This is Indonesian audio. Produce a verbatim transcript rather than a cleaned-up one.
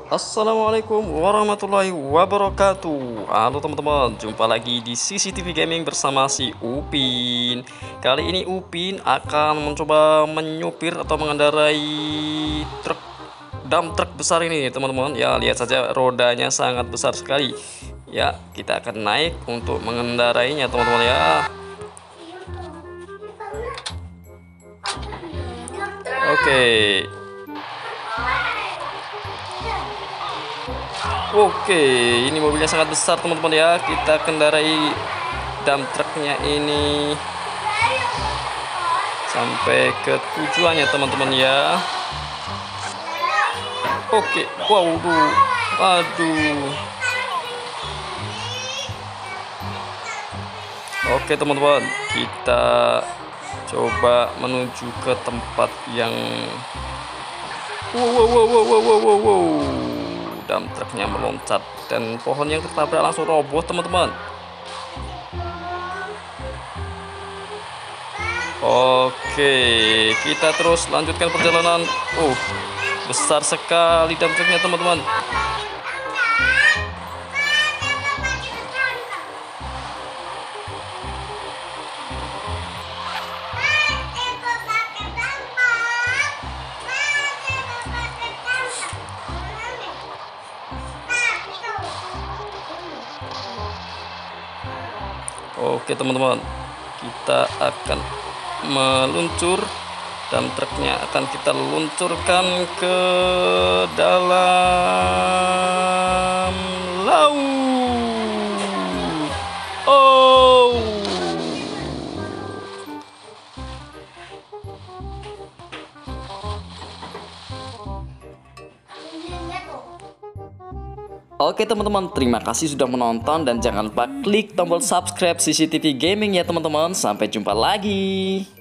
Assalamualaikum warahmatullahi wabarakatuh. Halo teman-teman, jumpa lagi di C C T V Gaming bersama si Upin. Kali ini Upin akan mencoba menyupir atau mengendarai truk dump truk besar ini teman-teman. Ya, lihat saja rodanya sangat besar sekali. Ya, kita akan naik untuk mengendarainya teman-teman ya. Oke. Oke, ini mobilnya sangat besar teman-teman ya. Kita kendarai dump truknya ini sampai ke tujuannya teman-teman ya. Oke, wow, aduh, aduh. Oke teman-teman, kita coba menuju ke tempat yang wow wow wow wow wow wow, wow, wow. Dump truknya meloncat dan pohon yang tertabrak langsung roboh teman-teman. Oke, kita terus lanjutkan perjalanan. Oh, besar sekali dump truknya teman-teman. Oke teman-teman, kita akan meluncur dan truknya akan kita luncurkan ke dalam laut. Oh, oke teman-teman, terima kasih sudah menonton dan jangan lupa klik tombol subscribe C C T V Gaming ya teman-teman. Sampai jumpa lagi.